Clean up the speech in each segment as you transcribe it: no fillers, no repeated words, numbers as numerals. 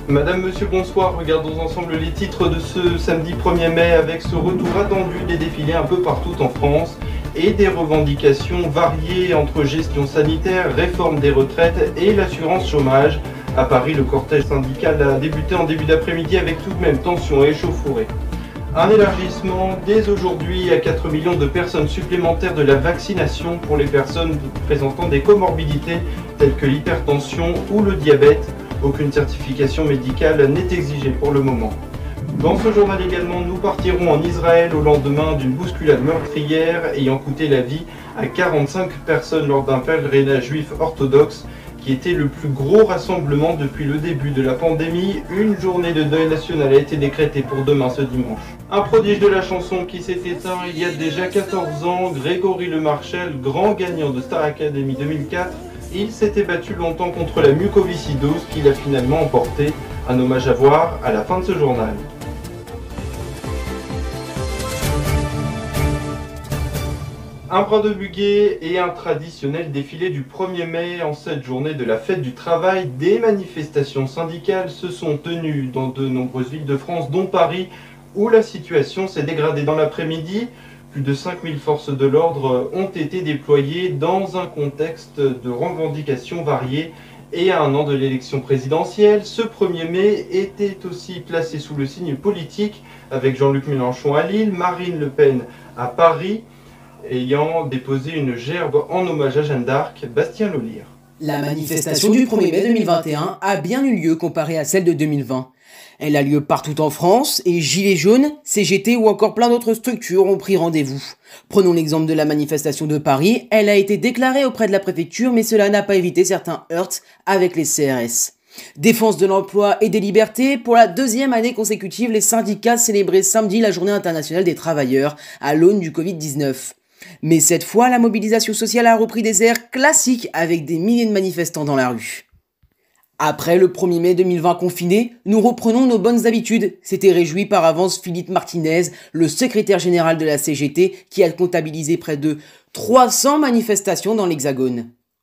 Madame, monsieur, bonsoir. Regardons ensemble les titres de ce samedi 1er mai avec ce retour attendu des défilés un peu partout en France et des revendications variées entre gestion sanitaire, réforme des retraites et l'assurance chômage. À Paris, le cortège syndical a débuté en début d'après-midi avec tout de même tension et échauffourée. Un élargissement dès aujourd'hui à 4 millions de personnes supplémentaires de la vaccination pour les personnes présentant des comorbidités telles que l'hypertension ou le diabète. Aucune certification médicale n'est exigée pour le moment. Dans ce journal également, nous partirons en Israël au lendemain d'une bousculade meurtrière ayant coûté la vie à 45 personnes lors d'un pèlerinage juif orthodoxe qui était le plus gros rassemblement depuis le début de la pandémie. Une journée de deuil national a été décrétée pour demain ce dimanche. Un prodige de la chanson qui s'est éteint il y a déjà 14 ans, Grégory Lemarchal, grand gagnant de Star Academy 2004, il s'était battu longtemps contre la mucoviscidose qu'il a finalement emporté. Un hommage à voir à la fin de ce journal. Un brin de muguet et un traditionnel défilé du 1er mai. En cette journée de la fête du travail, des manifestations syndicales se sont tenues dans de nombreuses villes de France, dont Paris, où la situation s'est dégradée dans l'après-midi. Plus de 5000 forces de l'ordre ont été déployées dans un contexte de revendications variées. Et à un an de l'élection présidentielle, ce 1er mai était aussi placé sous le signe politique, avec Jean-Luc Mélenchon à Lille, Marine Le Pen à Paris, ayant déposé une gerbe en hommage à Jeanne d'Arc, Bastien Lolire. La manifestation du 1er mai 2021 a bien eu lieu comparée à celle de 2020. Elle a lieu partout en France et Gilets jaunes, CGT ou encore plein d'autres structures ont pris rendez-vous. Prenons l'exemple de la manifestation de Paris, elle a été déclarée auprès de la préfecture mais cela n'a pas évité certains heurts avec les CRS. Défense de l'emploi et des libertés, pour la deuxième année consécutive, les syndicats célébraient samedi la journée internationale des travailleurs à l'aune du Covid-19. Mais cette fois, la mobilisation sociale a repris des airs classiques avec des milliers de manifestants dans la rue. Après le 1er mai 2020 confiné, nous reprenons nos bonnes habitudes. S'était réjoui par avance Philippe Martinez, le secrétaire général de la CGT, qui a comptabilisé près de 300 manifestations dans l'Hexagone.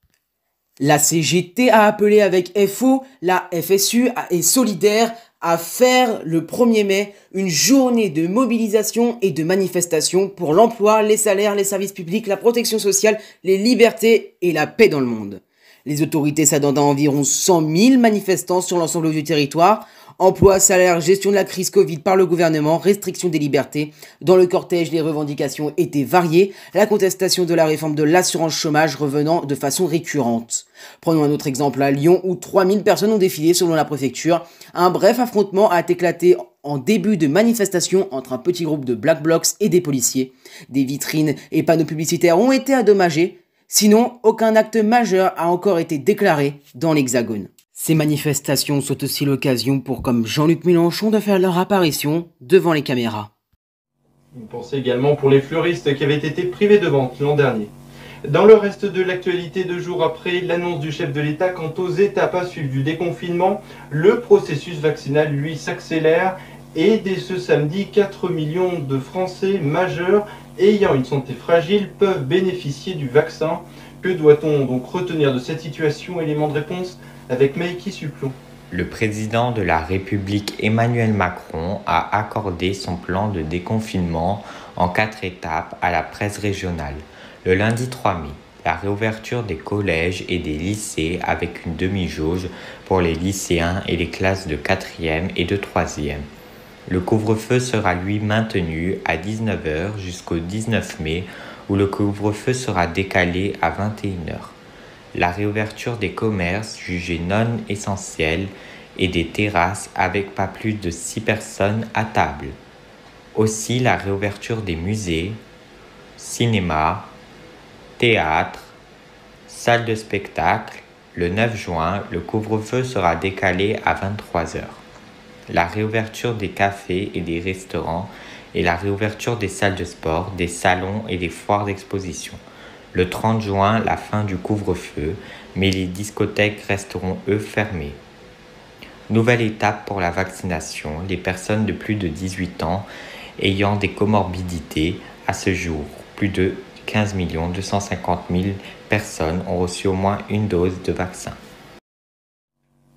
La CGT a appelé avec FO, la FSU est solidaire à faire le 1er mai une journée de mobilisation et de manifestation pour l'emploi, les salaires, les services publics, la protection sociale, les libertés et la paix dans le monde. Les autorités s'attendent à environ 100 000 manifestants sur l'ensemble du territoire. Emploi, salaire, gestion de la crise Covid par le gouvernement, restriction des libertés. Dans le cortège, les revendications étaient variées. La contestation de la réforme de l'assurance chômage revenant de façon récurrente. Prenons un autre exemple à Lyon où 3000 personnes ont défilé selon la préfecture. Un bref affrontement a éclaté en début de manifestation entre un petit groupe de Black Blocs et des policiers. Des vitrines et panneaux publicitaires ont été endommagés. Sinon, aucun acte majeur a encore été déclaré dans l'Hexagone. Ces manifestations sont aussi l'occasion pour, comme Jean-Luc Mélenchon, de faire leur apparition devant les caméras. Une pensée également pour les fleuristes qui avaient été privés de vente l'an dernier. Dans le reste de l'actualité, 2 jours après l'annonce du chef de l'État quant aux étapes à suivre du déconfinement, le processus vaccinal, lui, s'accélère et dès ce samedi, 4 millions de Français majeurs ayant une santé fragile peuvent bénéficier du vaccin. Que doit-on donc retenir de cette situation? Élément de réponse avec Maïki Suplon. Le président de la République Emmanuel Macron a accordé son plan de déconfinement en 4 étapes à la presse régionale. Le lundi 3 mai, la réouverture des collèges et des lycées avec une demi-jauge pour les lycéens et les classes de 4e et de 3e. Le couvre-feu sera lui maintenu à 19h jusqu'au 19 mai où le couvre-feu sera décalé à 21h. La réouverture des commerces jugés non essentiels et des terrasses avec pas plus de 6 personnes à table. Aussi la réouverture des musées, cinémas, théâtres, salles de spectacle. Le 9 juin, le couvre-feu sera décalé à 23h. La réouverture des cafés et des restaurants et la réouverture des salles de sport, des salons et des foires d'exposition. Le 30 juin, la fin du couvre-feu, mais les discothèques resteront, eux, fermées. Nouvelle étape pour la vaccination, les personnes de plus de 18 ans ayant des comorbidités. À ce jour, plus de 15 250 000 personnes ont reçu au moins une dose de vaccin.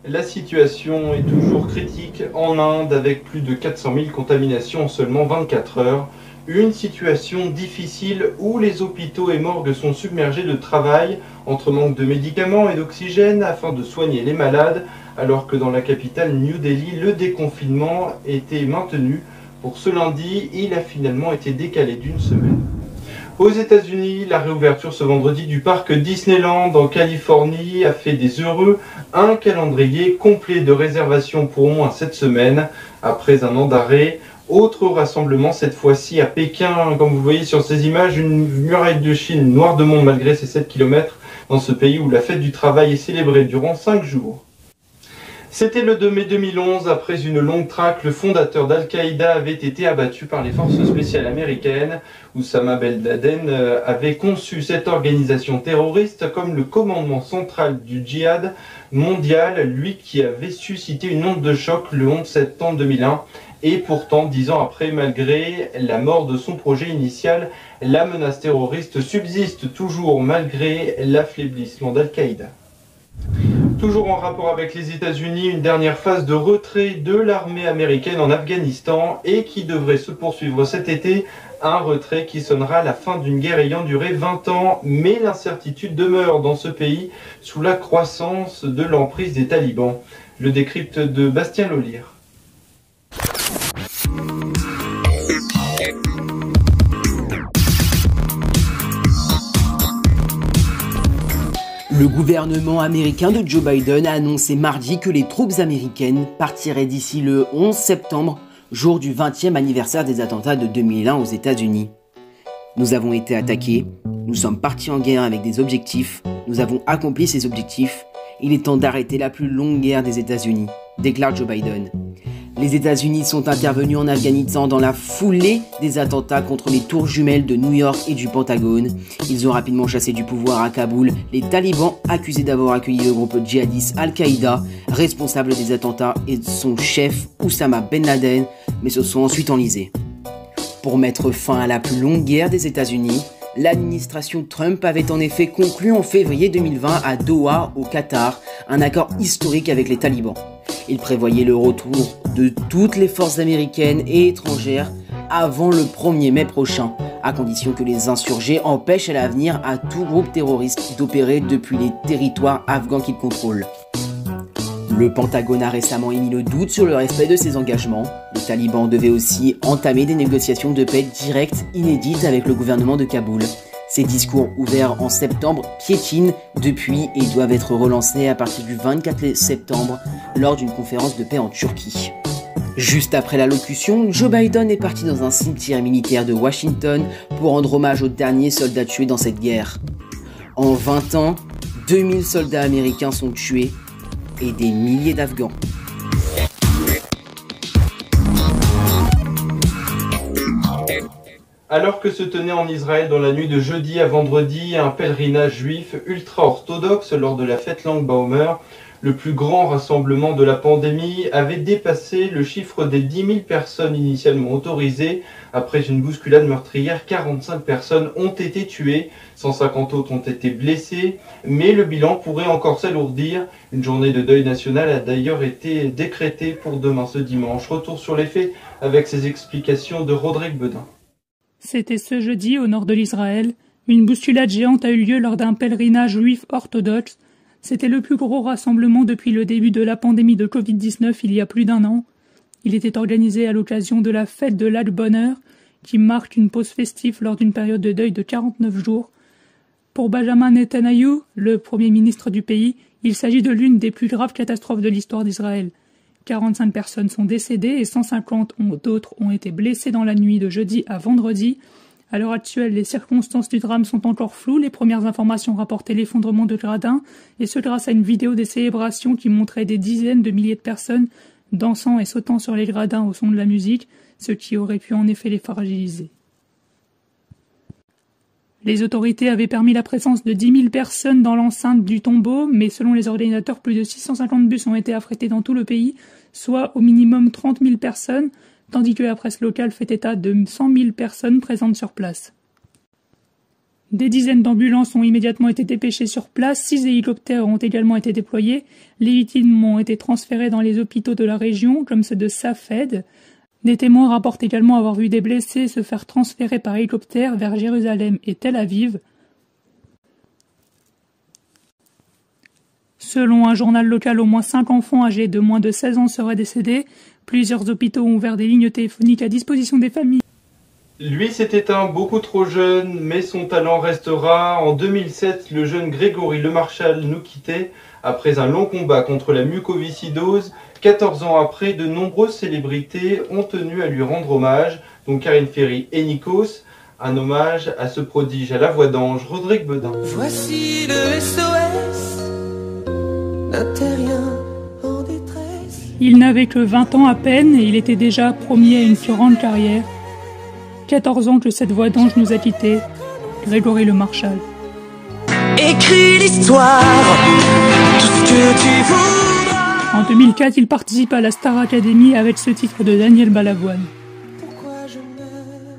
La situation est toujours critique en Inde avec plus de 400 000 contaminations en seulement 24 heures. Une situation difficile où les hôpitaux et morgues sont submergés de travail entre manque de médicaments et d'oxygène afin de soigner les malades, alors que dans la capitale New Delhi, le déconfinement était maintenu. Pour ce lundi, il a finalement été décalé d'une semaine. Aux États-Unis, la réouverture ce vendredi du parc Disneyland en Californie a fait des heureux. Un calendrier complet de réservations pour au moins cette semaine. Après un an d'arrêt, autre rassemblement cette fois-ci à Pékin. Comme vous voyez sur ces images, une muraille de Chine noire de monde malgré ses 7 km dans ce pays où la fête du travail est célébrée durant 5 jours. C'était le 2 mai 2011, après une longue traque, le fondateur d'Al-Qaïda avait été abattu par les forces spéciales américaines. Oussama Ben Laden avait conçu cette organisation terroriste comme le commandement central du djihad mondial, lui qui avait suscité une onde de choc le 11 septembre 2001. Et pourtant, 10 ans après, malgré la mort de son projet initial, la menace terroriste subsiste toujours malgré l'affaiblissement d'Al-Qaïda. Toujours en rapport avec les États-Unis, une dernière phase de retrait de l'armée américaine en Afghanistan et qui devrait se poursuivre cet été. Un retrait qui sonnera la fin d'une guerre ayant duré 20 ans, mais l'incertitude demeure dans ce pays sous la croissance de l'emprise des talibans. Le décrypte de Bastien Lolire. Le gouvernement américain de Joe Biden a annoncé mardi que les troupes américaines partiraient d'ici le 11 septembre, jour du 20e anniversaire des attentats de 2001 aux États-Unis. Nous avons été attaqués, nous sommes partis en guerre avec des objectifs, nous avons accompli ces objectifs. Il est temps d'arrêter la plus longue guerre des États-Unis, déclare Joe Biden. Les États-Unis sont intervenus en Afghanistan dans la foulée des attentats contre les tours jumelles de New York et du Pentagone. Ils ont rapidement chassé du pouvoir à Kaboul les talibans accusés d'avoir accueilli le groupe djihadiste Al-Qaïda, responsable des attentats, et son chef Oussama Ben Laden, mais se sont ensuite enlisés. Pour mettre fin à la plus longue guerre des États-Unis, l'administration Trump avait en effet conclu en février 2020 à Doha, au Qatar, un accord historique avec les talibans. Il prévoyait le retour de toutes les forces américaines et étrangères avant le 1er mai prochain, à condition que les insurgés empêchent à l'avenir à tout groupe terroriste d'opérer depuis les territoires afghans qu'ils contrôlent. Le Pentagone a récemment émis le doute sur le respect de ses engagements. Les talibans devaient aussi entamer des négociations de paix directes inédites avec le gouvernement de Kaboul. Ces discours ouverts en septembre piétinent depuis et doivent être relancés à partir du 24 septembre lors d'une conférence de paix en Turquie. Juste après l'allocution, Joe Biden est parti dans un cimetière militaire de Washington pour rendre hommage aux derniers soldats tués dans cette guerre. En 20 ans, 2000 soldats américains sont tués et des milliers d'Afghans. Alors que se tenait en Israël dans la nuit de jeudi à vendredi un pèlerinage juif ultra-orthodoxe lors de la fête Lag Baomer, le plus grand rassemblement de la pandémie avait dépassé le chiffre des 10 000 personnes initialement autorisées. Après une bousculade meurtrière, 45 personnes ont été tuées, 150 autres ont été blessées, mais le bilan pourrait encore s'alourdir. Une journée de deuil national a d'ailleurs été décrétée pour demain ce dimanche. Retour sur les faits avec ces explications de Rodrigue Bedin. C'était ce jeudi au nord de l'Israël. Une bousculade géante a eu lieu lors d'un pèlerinage juif orthodoxe. C'était le plus gros rassemblement depuis le début de la pandémie de Covid-19 il y a plus d'un an. Il était organisé à l'occasion de la fête de Lag Baomer, qui marque une pause festive lors d'une période de deuil de 49 jours. Pour Benjamin Netanyahu, le premier ministre du pays, il s'agit de l'une des plus graves catastrophes de l'histoire d'Israël. 45 personnes sont décédées et 150 d'autres ont été blessées dans la nuit de jeudi à vendredi. À l'heure actuelle, les circonstances du drame sont encore floues. Les premières informations rapportaient l'effondrement de gradins, et ce grâce à une vidéo des célébrations qui montrait des dizaines de milliers de personnes dansant et sautant sur les gradins au son de la musique, ce qui aurait pu en effet les fragiliser. Les autorités avaient permis la présence de 10 000 personnes dans l'enceinte du tombeau, mais selon les organisateurs, plus de 650 bus ont été affrétés dans tout le pays, soit au minimum 30 000 personnes, tandis que la presse locale fait état de 100 000 personnes présentes sur place. Des dizaines d'ambulances ont immédiatement été dépêchées sur place, 6 hélicoptères ont également été déployés, les victimes ont été transférées dans les hôpitaux de la région, comme ceux de Safed. Des témoins rapportent également avoir vu des blessés se faire transférer par hélicoptère vers Jérusalem et Tel Aviv. Selon un journal local, au moins 5 enfants âgés de moins de 16 ans seraient décédés. Plusieurs hôpitaux ont ouvert des lignes téléphoniques à disposition des familles. Lui s'est éteint beaucoup trop jeune, mais son talent restera. En 2007, le jeune Grégory Lemarchal nous quittait après un long combat contre la mucoviscidose. 14 ans après, de nombreuses célébrités ont tenu à lui rendre hommage, dont Karine Ferry et Nikos. Un hommage à ce prodige à la voix d'ange, Rodrigue Bedin. Voici le SOS d'un terrien en détresse. Il n'avait que 20 ans à peine et il était déjà promis à une grande carrière. 14 ans que cette voix d'ange nous a quittés, Grégory Lemarchal. Écris l'histoire, tout ce que tu voudras. En 2004, il participe à la Star Academy avec ce titre de Daniel Balavoine. Pourquoi je meurs?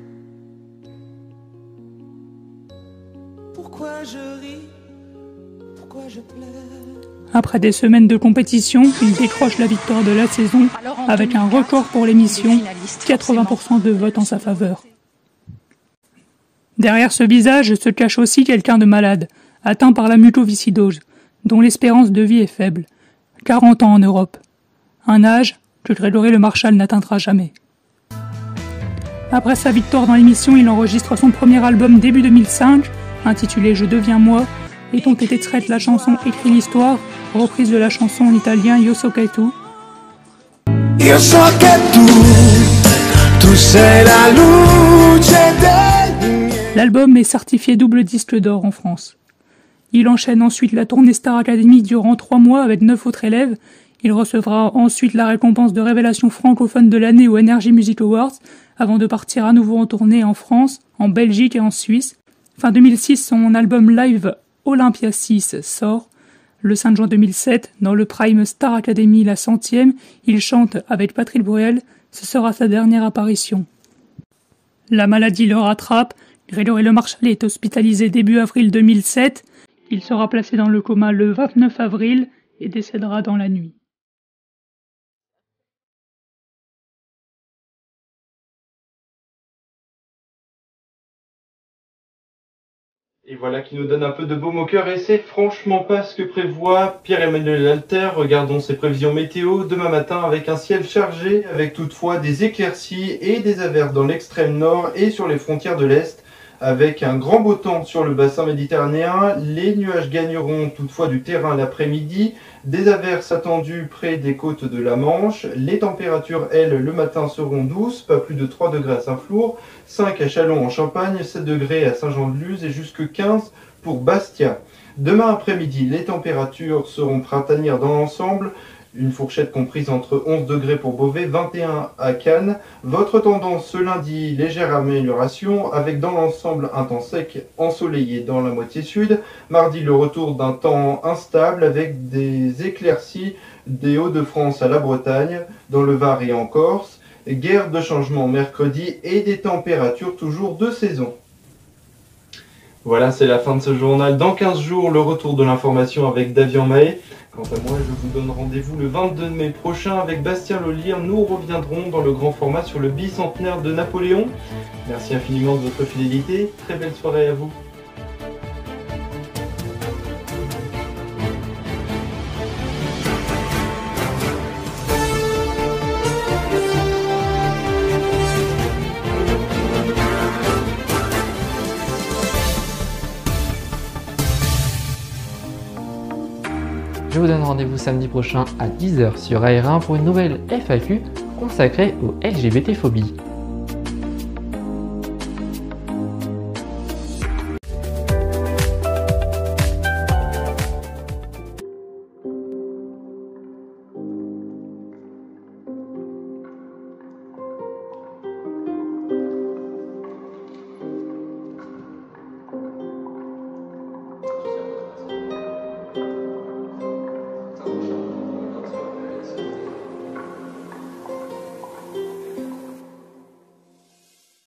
Pourquoi je ris? Pourquoi je pleure? Après des semaines de compétition, il décroche la victoire de la saison avec un record pour l'émission, 80% de votes en sa faveur. Derrière ce visage se cache aussi quelqu'un de malade, atteint par la mucoviscidose, dont l'espérance de vie est faible, 40 ans en Europe. Un âge que Grégory Lemarchal n'atteindra jamais. Après sa victoire dans l'émission, il enregistre son premier album début 2005, intitulé « Je deviens moi », et dont était extraite la chanson « Écris l'histoire », reprise de la chanson en italien Io so che tu. Io so che tu sei la luce del... L'album est certifié double disque d'or en France. Il enchaîne ensuite la tournée Star Academy durant 3 mois avec 9 autres élèves. Il recevra ensuite la récompense de révélation francophone de l'année aux Energy Music Awards, avant de partir à nouveau en tournée en France, en Belgique et en Suisse. Fin 2006, son album live Olympia 6 sort. Le 5 juin 2007, dans le Prime Star Academy, la 100e, il chante avec Patrick Bruel. Ce sera sa dernière apparition. La maladie le rattrape. Grégory Lemarchal est hospitalisé début avril 2007. Il sera placé dans le coma le 29 avril et décédera dans la nuit. Et voilà qui nous donne un peu de baume au cœur, et c'est franchement pas ce que prévoit Pierre-Emmanuel Alter. Regardons ses prévisions météo demain matin avec un ciel chargé, avec toutefois des éclaircies et des averses dans l'extrême nord et sur les frontières de l'Est, avec un grand beau temps sur le bassin méditerranéen. Les nuages gagneront toutefois du terrain l'après-midi, des averses attendues près des côtes de la Manche. Les températures, elles, le matin seront douces, pas plus de 3 degrés à Saint-Flour, 5 à Châlons en Champagne, 7 degrés à Saint-Jean-de-Luz et jusque 15 pour Bastia. Demain après-midi, les températures seront printanières dans l'ensemble, une fourchette comprise entre 11 degrés pour Beauvais, 21 à Cannes. Votre tendance ce lundi, légère amélioration, avec dans l'ensemble un temps sec ensoleillé dans la moitié sud. Mardi, le retour d'un temps instable avec des éclaircies des Hauts-de-France à la Bretagne, dans le Var et en Corse. Guerre de changement mercredi et des températures toujours de saison. Voilà, c'est la fin de ce journal. Dans 15 jours, le retour de l'information avec Davian Mahé. Quant à moi, je vous donne rendez-vous le 22 mai prochain avec Bastien Lolire. Nous reviendrons dans le grand format sur le bicentenaire de Napoléon. Merci infiniment de votre fidélité. Très belle soirée à vous. Je vous donne rendez-vous samedi prochain à 10h sur AR1 pour une nouvelle FAQ consacrée aux LGBT-phobies.